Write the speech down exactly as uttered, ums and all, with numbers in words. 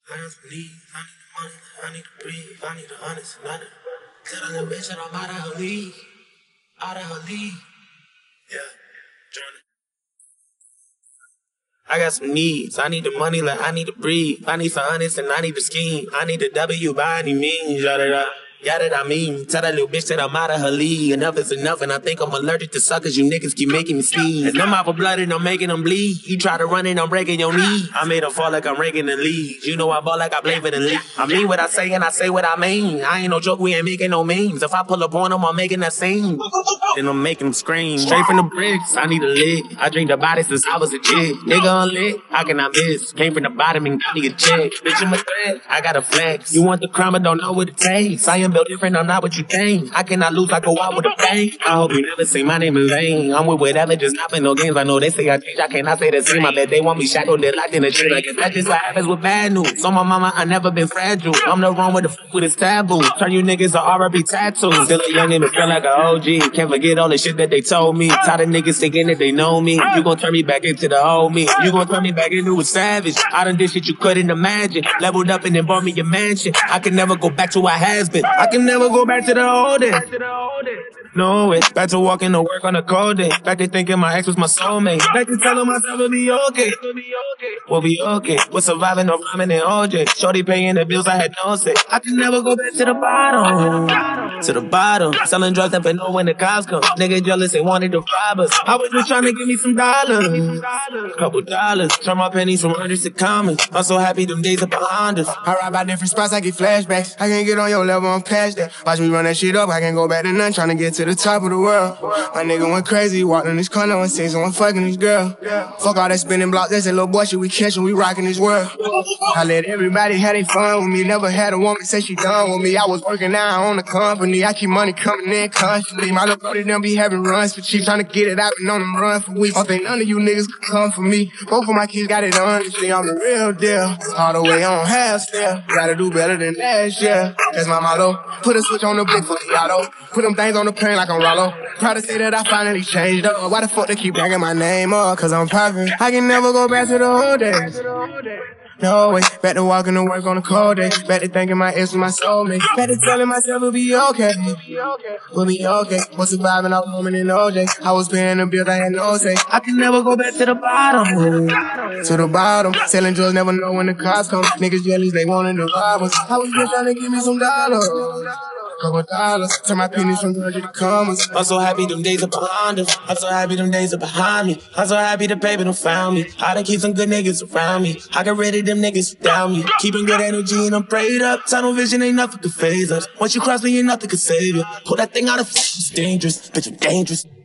I got some needs, I need the money, I need to breathe, I need the honest and honest. Tell that little bitch that I'm out of her league, out of her league. Yeah, Johnny. I got some needs, I need the money like I need to breathe. I need some honest and I need the scheme. I need the W by any means, yada yeah, that I mean. Tell that little bitch that I'm out of her league. Enough is enough, and I think I'm allergic to suckers. You niggas keep making me sneeze. And I'm out for blood and I'm making them bleed. You try to run and I'm breaking your knee. I made them fall like I'm raking the leaves. You know I ball like I play for the league. I mean what I say and I say what I mean. I ain't no joke, we ain't making no memes. If I pull up on them, I'm making that scene. Then I'm making them scream. Straight from the bricks, I need a lick. I drink the body since I was a kid. Nigga unlit, how can I miss? Came from the bottom and got me a check. Bitch, I'm a threat, I got a flex. You want the crime, I don't know what it takes. I am built different, I'm not what you think. I cannot lose, I go out with a bang. I hope you never say my name in vain. I'm with whatever, just not playing no games. I know they say I change, I cannot say the same. I bet they want me shackled, they're locked in a chain. I guess that's just what happens with bad news. So my mama, I never been fragile. I'm the wrong with the f with this taboo. Turn you niggas to R and B tattoos. Still a young and feel like an O G. Can't forget all the shit that they told me. Tired of niggas thinking that they know me. You gon' turn me back into the old me. You gon' turn me back into a savage. I done did shit you couldn't imagine. Leveled up and then bought me a mansion. I can never go back to what has been. I can never go back to the old days. No way. Back to walking to work on a cold day. Back to thinking my ex was my soulmate. Back to telling myself it'll be okay. We'll be okay. We're surviving no rhyming and O J. Shorty paying the bills, I had no say. I can never go back to the bottom. To the bottom. Selling drugs up and know when the cops come. Nigga jealous and wanted to rob us. I was just trying to give me some dollars. Couple dollars. Turn my pennies from hundreds to commas. I'm so happy them days are behind us. I ride by different spots, I get flashbacks. I can't get on your level, I'm past that. Watch me run that shit up, I can't go back to none. Trying to get to the top of the world. My nigga went crazy, walked in this corner and seen someone fucking this girl. Fuck all that spinning blocks, that's that little boy shit we catchin', we rockin' this world. I let everybody have their fun with me. Never had a woman say she done with me. I was working out on the company. I keep money coming in constantly. My little brother them be having runs for cheap, trying to get it out and on them run for weeks. Don't think none of you niggas could come for me. Both of my kids got it honestly. I'm the real deal. All the way on half still. Gotta do better than last year. That's my motto. Put a switch on the blick for the auto. Put them things on the plane like I'm Rollo. Proud to say that I finally changed up. Why the fuck they keep bringing my name up? Cause I'm poppin'. I can never go back to the old days. No way. Back to walking to work on a cold day. Back to thinking my ex was my soulmate. Back to telling myself it'll be okay. We'll be okay. Was surviving off woman in O J. I was paying the bills, I had no say. I can never go back to the bottom. To the bottom. Selling drugs, never know when the cops come. Niggas jealous, they wanted to rob us. I was just trying to give me some dollars. Couple dollars, turn my pennies from hundred to commas. I'm so happy them days are behind us. I'm so happy them days are behind me. I'm so happy the baby done found me. I done keep some good niggas around me. I got rid of them niggas who down me. Keeping good energy and I'm prayed up. Tunnel vision ain't nothing to phase us. Once you cross me, ain't nothing can save you. Pull that thing out of f***, it's dangerous. Bitch, I'm dangerous.